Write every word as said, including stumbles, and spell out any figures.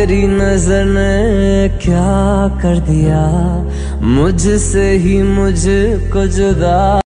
तेरी नजर ने क्या कर दिया, मुझसे ही मुझको जुदा